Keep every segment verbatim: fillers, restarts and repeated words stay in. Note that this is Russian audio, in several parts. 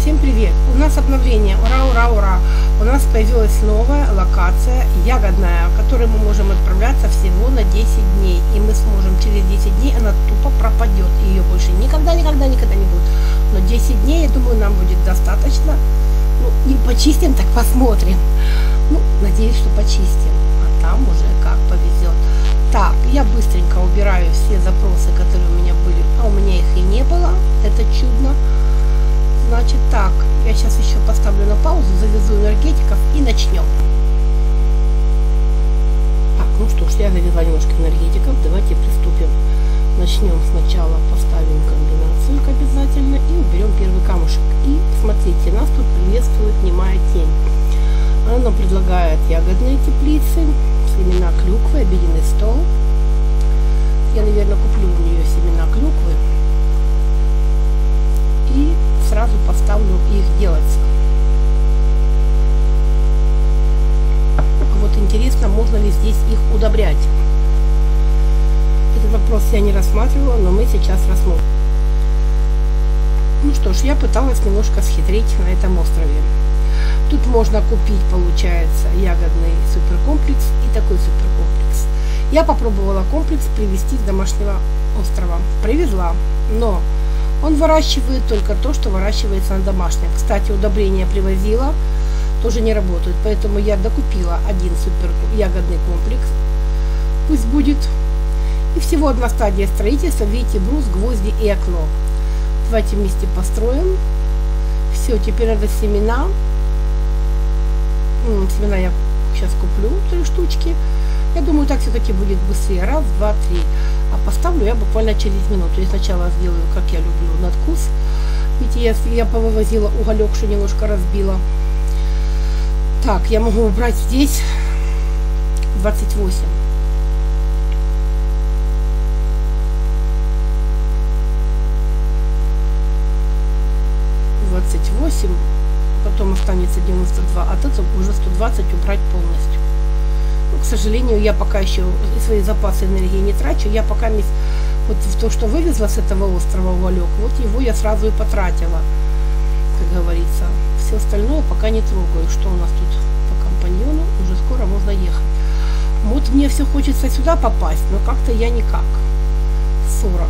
Всем привет! У нас обновление, ура, ура, ура! У нас появилась новая локация ягодная, в которой мы можем отправляться всего на десять дней. И мы сможем через десять дней, она тупо пропадет. И ее больше никогда, никогда, никогда не будет. Но десять дней, я думаю, нам будет достаточно. Ну, не почистим, так посмотрим. Ну, надеюсь, что почистим. А там уже как повезет. Так, я быстренько убираю все запросы, которые у меня были. А у меня их и не было. Это чудно. Значит так, я сейчас еще поставлю на паузу, завезу энергетиков и начнем. Так, ну что ж, я завезла немножко энергетиков, давайте приступим. Начнем сначала, поставим комбинацию обязательно и уберем первый камушек. И смотрите, нас тут приветствует немая тень. Она нам предлагает ягодные теплицы, семена клюквы, обеденный стол. Я, наверное, куплю у нее семена клюквы. И сразу поставлю их делаться. Вот интересно, можно ли здесь их удобрять. Этот вопрос я не рассматривала, но мы сейчас рассмотрим. Ну что ж, я пыталась немножко схитрить на этом острове. Тут можно купить, получается, ягодный суперкомплекс и такой суперкомплекс. Я попробовала комплекс привезти с домашнего острова. Привезла, но он выращивает только то, что выращивается на домашнем. Кстати, удобрения привозила, тоже не работают. Поэтому я докупила один супер ягодный комплекс. Пусть будет. И всего одна стадия строительства. Видите, брус, гвозди и окно. Давайте вместе построим. Все, теперь надо семена. Семена я сейчас куплю, три штучки. Я думаю, так все-таки будет быстрее. Раз, два, три. А поставлю я буквально через минуту. Я сначала сделаю, как я люблю, надкус. Видите, я, я повывозила уголек, что немножко разбила. Так, я могу убрать здесь двадцать восемь. двадцать восемь. Потом останется девяносто два. А тут уже сто двадцать убрать полностью. К сожалению, я пока еще свои запасы энергии не трачу. Я пока вот в то, что вывезла с этого острова уголек, вот его я сразу и потратила, как говорится. Все остальное пока не трогаю. Что у нас тут по компаньону? Уже скоро можно ехать. Вот мне все хочется сюда попасть, но как-то я никак. сорок.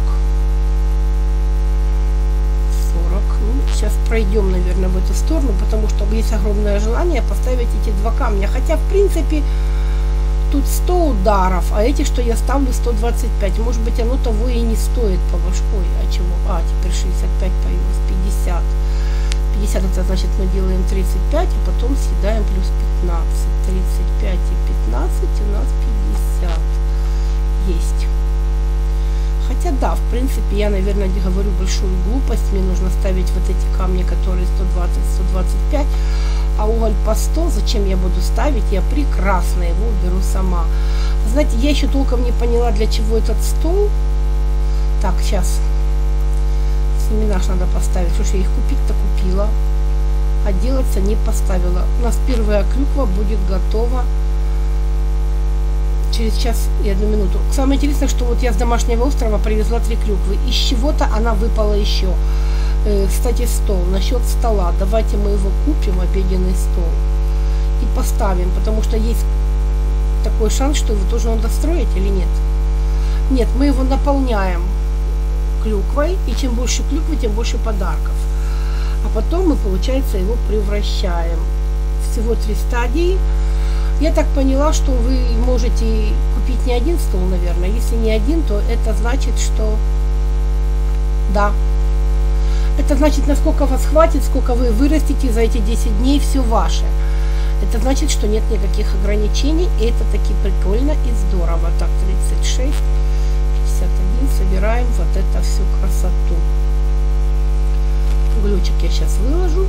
сорок. Ну, сейчас пройдем, наверное, в эту сторону, потому что есть огромное желание поставить эти два камня. Хотя, в принципе, тут сто ударов, а эти, что я ставлю, сто двадцать пять. Может быть, оно того и не стоит по башкой. А чего? А, теперь шестьдесят пять появилось, пятьдесят. пятьдесят это значит, мы делаем тридцать пять, а потом съедаем плюс пятнадцать. тридцать пять и пятнадцать у нас пятьдесят. Есть. Хотя да, в принципе, я, наверное, говорю большую глупость. Мне нужно ставить вот эти камни, которые сто двадцать — сто двадцать пять. А уголь по сто, зачем я буду ставить? Я прекрасно его уберу сама. Знаете, я еще толком не поняла, для чего этот стол. Так, сейчас. Семена ж надо поставить. Слушай, я их купить-то купила. А делаться не поставила. У нас первая клюква будет готова через час и одну минуту. Самое интересное, что вот я с домашнего острова привезла три клюквы. Из чего-то она выпала еще. Кстати, стол. Насчет стола. Давайте мы его купим, обеденный стол, и поставим, потому что есть такой шанс, что его тоже надо строить или нет. Нет, мы его наполняем клюквой, и чем больше клюквы, тем больше подарков. А потом мы, получается, его превращаем. Всего три стадии. Я так поняла, что вы можете купить не один стол, наверное. Если не один, то это значит, что да. Это значит, насколько вас хватит, сколько вы вырастите за эти десять дней, все ваше. Это значит, что нет никаких ограничений, и это таки прикольно и здорово. Так, тридцать шесть, пятьдесят один, собираем вот это всю красоту. Уголечек я сейчас выложу.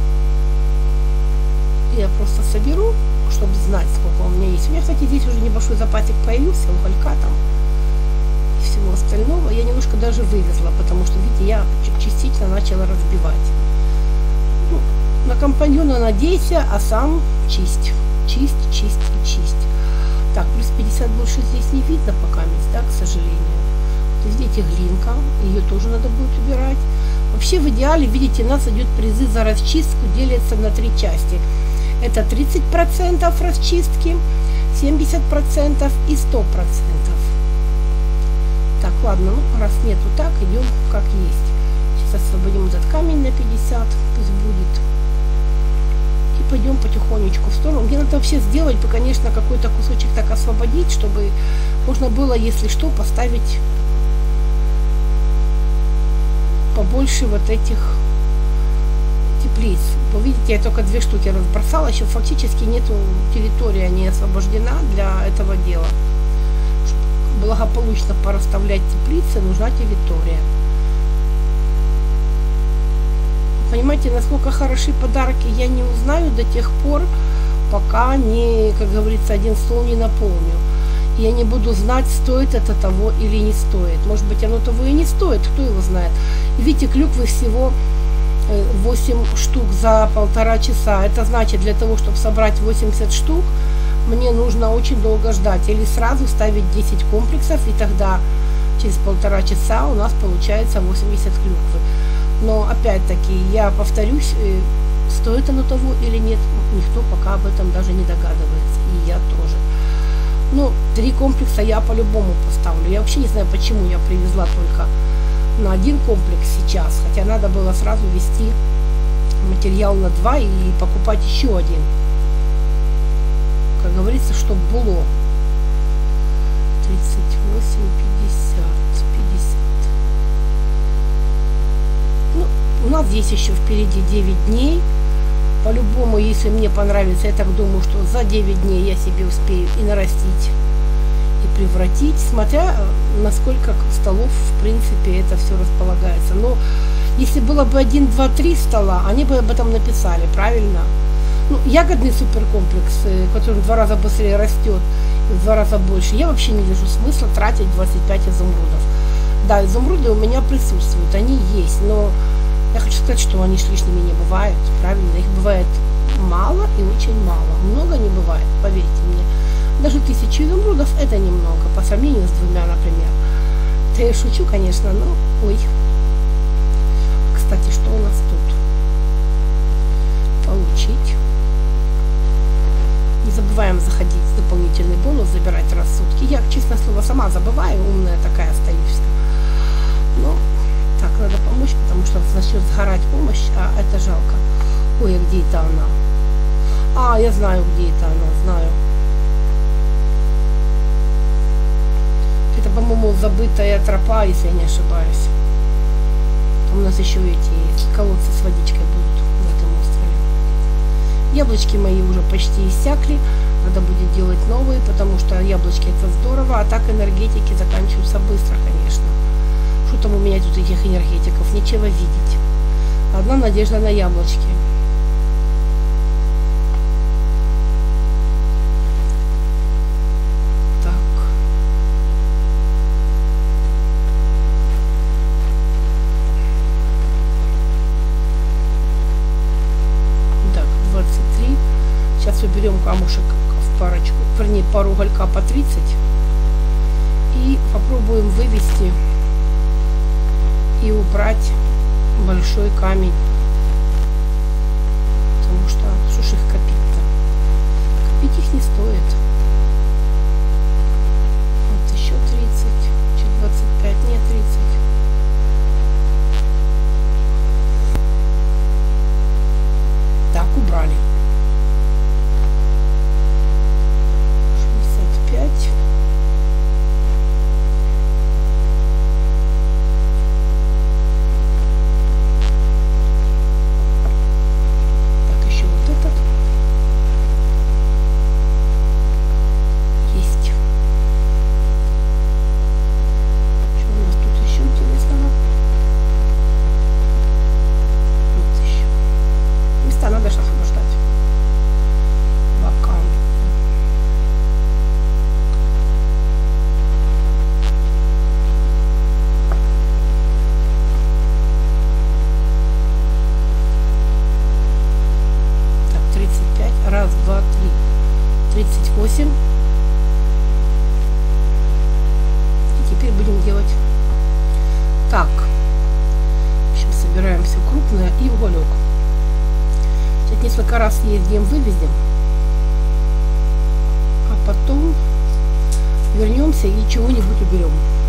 Я просто соберу, чтобы знать, сколько у меня есть. У меня, кстати, здесь уже небольшой запасик появился, уголька там. Всего остального я немножко даже вывезла, потому что, видите, я частично начала разбивать. Ну, на компаньона надейся, а сам чисть. Чисть, чисть и чисть. Так, плюс пятьдесят больше здесь не видно пока, да, к сожалению. Вот здесь глинка, ее тоже надо будет убирать. Вообще в идеале, видите, у нас идет призы за расчистку, делятся на три части. Это тридцать процентов расчистки, семьдесят процентов и сто процентов. Так, ладно, ну раз нету так, идем как есть. Сейчас освободим этот камень на пятьдесят, пусть будет. И пойдем потихонечку в сторону. Мне надо вообще сделать бы, конечно, какой-то кусочек так освободить, чтобы можно было, если что, поставить побольше вот этих теплиц. Вы видите, я только две штуки разбросала, еще фактически нету, территория не освобождена для этого дела. Чтобы благополучно порасставлять теплицы, нужна территория. Понимаете, насколько хороши подарки, я не узнаю до тех пор, пока не, как говорится, один стол не наполню. И я не буду знать, стоит это того или не стоит. Может быть, оно того и не стоит, кто его знает. И видите, клюквы всего восемь штук за полтора часа. Это значит, для того, чтобы собрать восемьдесят штук, мне нужно очень долго ждать. Или сразу ставить десять комплексов, и тогда через полтора часа у нас получается восемьдесят клюквы. Но опять-таки, я повторюсь, стоит оно того или нет, никто пока об этом даже не догадывается. И я тоже. Ну, три комплекса я по-любому поставлю. Я вообще не знаю, почему я привезла только на один комплекс сейчас. Хотя надо было сразу везти материал на два и покупать еще один. Как говорится, чтобы было. тридцать восемь, пятьдесят, пятьдесят. Ну, у нас здесь еще впереди девять дней. По-любому, если мне понравится, я так думаю, что за девять дней я себе успею и нарастить, и превратить, смотря насколько столов, в принципе, это все располагается. Но если было бы один, два, три стола, они бы об этом написали, правильно? Ну, ягодный суперкомплекс, который в два раза быстрее растет, в два раза больше, я вообще не вижу смысла тратить двадцать пять изумрудов. Да, изумруды у меня присутствуют, они есть, но я хочу сказать, что они ж лишними не бывают, правильно? Их бывает мало и очень мало. Много не бывает, поверьте мне. Даже тысячу изумрудов это немного, по сравнению с двумя, например. Да я шучу, конечно, но... Ой. Кстати, что у нас тут? Получить. Не забываем заходить в дополнительный бонус, забирать рассудки. Я, честное слово, сама забываю, умная такая остаюсь. Но так, надо помочь, потому что начнет сгорать помощь, а это жалко. Ой, а где это она? А, я знаю, где это она, знаю. Это, по-моему, забытая тропа, если я не ошибаюсь. Там у нас еще эти колодцы с водичкой будут в этом острове. Яблочки мои уже почти иссякли. Надо будет делать новые, потому что яблочки это здорово, а так энергетики заканчиваются быстро, конечно. Что там у меня тут этих энергетиков? Нечего видеть. Одна надежда на яблочки. Так. Так, двадцать три. Сейчас уберем камушек в парочку, вернее, пару уголька по тридцать. И попробуем вывести и убрать большой камень, потому что что ж их копить-то? Копить их не стоит. Вот еще тридцать, чуть двадцать пять, нет, тридцать. Так, убрали. шестьдесят пять. уголек. Сейчас несколько раз съездим, вывезем, а потом вернемся и чего-нибудь уберем.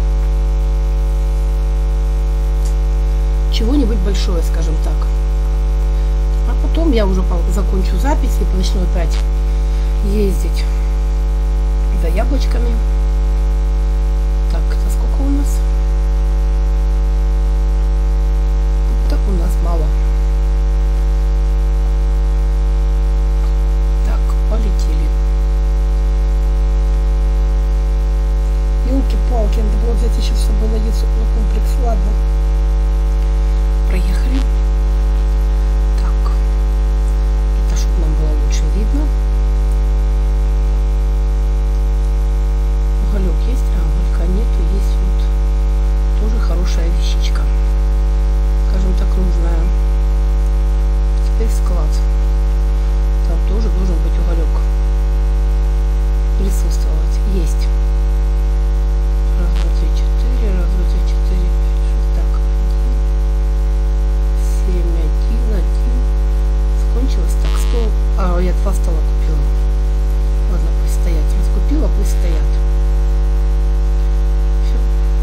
Чего-нибудь большое, скажем так. А потом я уже закончу запись и начну опять ездить за яблочками. Так, это сколько у нас? Так у нас мало. Так, полетели. Елки-палки, надо было взять еще с собой на яйцо комплекс. Ладно. Проехали. Так. Это чтобы нам было лучше видно. Уголек есть, а уголька нету. Есть вот тоже хорошая вещичка. Скажем так, нужная. Теперь склад. Там тоже должен быть уголек. Присутствовать. Есть. Раз, два, три, четыре. Раз, два, три, четыре, пять, шесть. Так. Семь, один, один. Закончилось. Так, стол. А, я два стола купила. Ладно, пусть стоят. Раскупила, пусть стоят. Все.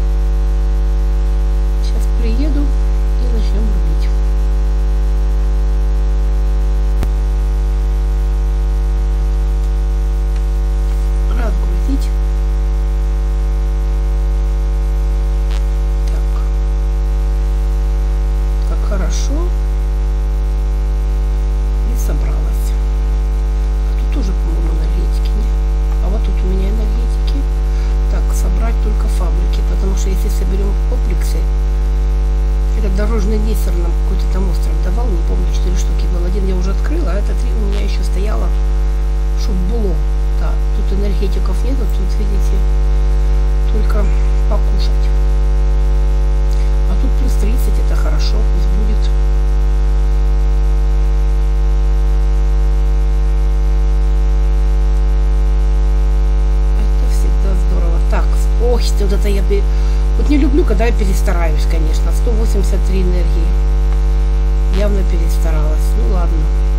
Сейчас приеду и начнем рубить. Разгрузить. Так. Как хорошо. И собралась. А тут тоже, по-моему, энергетики нет. А вот тут у меня энергетики. Так, собрать только фабрики. Потому что если соберем комплексы, это дорожный диссер нам какой-то там остров давал, не помню, четыре штуки был. Один я уже открыла, а это три у меня еще стояло, чтобы было. Да, тут энергетиков нет, тут, видите, только покушать. А тут плюс тридцать, это хорошо, пусть будет. Это всегда здорово. Так, ох, вот это я... Вот не люблю, когда я перестараюсь, конечно. сто восемьдесят три энергии. Явно перестаралась. Ну ладно.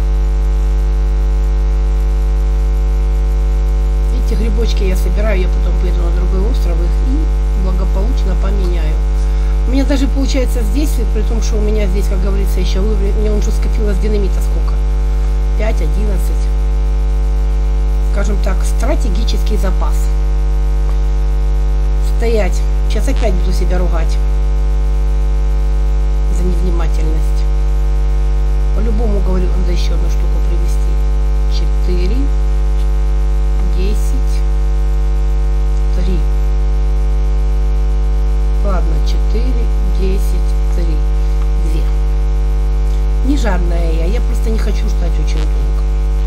Эти грибочки я собираю, я потом поеду на другой остров их и благополучно поменяю. У меня даже получается здесь, при том, что у меня здесь, как говорится, еще у меня уже скопилось динамита сколько? пять, одиннадцать. Скажем так, стратегический запас. Стоять. Сейчас опять буду себя ругать за невнимательность. По-любому, говорю, надо еще одну штуку привезти. Четыре, десять, три. Ладно, четыре, десять, три, две. Не жадная я, я просто не хочу ждать очень долго.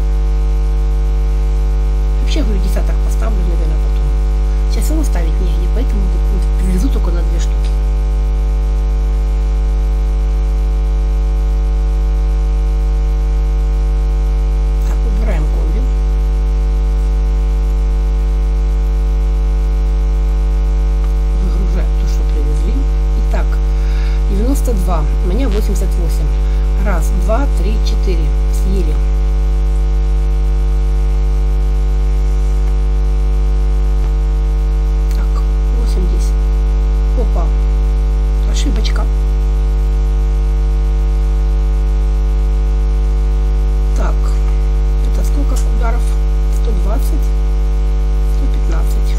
Вообще, говорю, десяток поставлю, наверное, потом. Сейчас его ставить негде, поэтому привезу только на две штуки. Так, убираем комби. Выгружаем то, что привезли. Итак, девяносто два, у меня восемьдесят восемь. Раз, два, три, четыре. Съели. Опа, ошибочка. Так, это сколько ударов? сто двадцать, сто пятнадцать.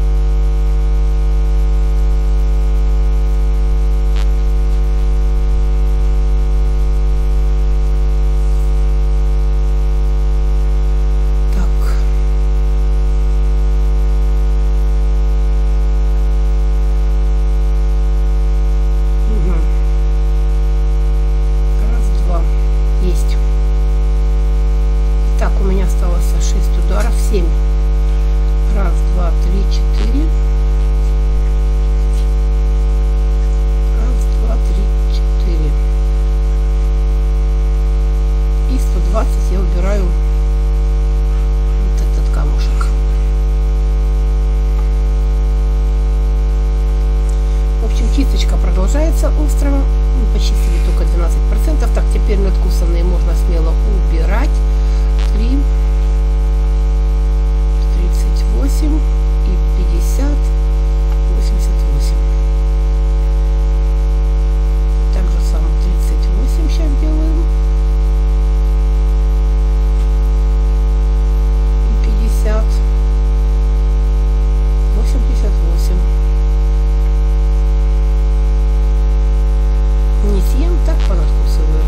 семь. Раз, два, три, четыре. Раз, два, три, четыре. И сто двадцать я убираю вот этот камушек. В общем, чисточка продолжается острова. Мы почистили только двенадцать процентов. Так, теперь откусанные можно смело убирать. три, тридцать восемь и пятьдесят, восемьдесят восемь. Так же самое тридцать восемь сейчас делаем. И пятьдесят, восемьдесят восемь. Не съем, так понадкусываю.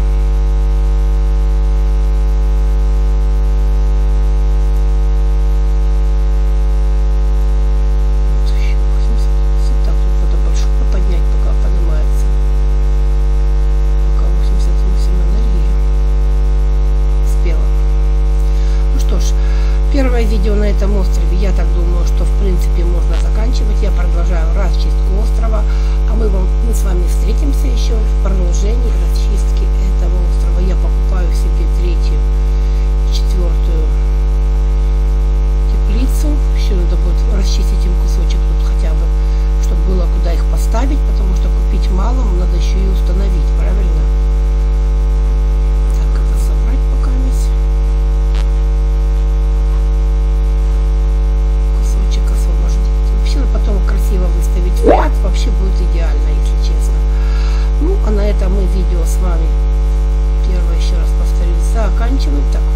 Вот еще восемьдесят восемь. Так, тут надо большое поднять, пока поднимается. Пока восемьдесят восемь энергии. Спела. Ну что ж, первое видео на этом острове, я так думаю, что в принципе можно заканчивать. Я продолжаю расчистку острова. А мы, вам, мы с вами встретимся еще в продолжении расчистки этого острова. Я покупаю себе третью, четвертую теплицу. Еще надо будет расчистить им кусочек тут хотя бы, чтобы было куда их поставить, потому что купить мало, надо еще и установить, правильно? Так, это собрать пока весь. Кусочек освобождить. Вообще потом красиво выставить в ряд, вообще будет идеально, если честно. Ну, а на этом мы видео с вами, первое, еще раз повторюсь, заканчиваем. Так,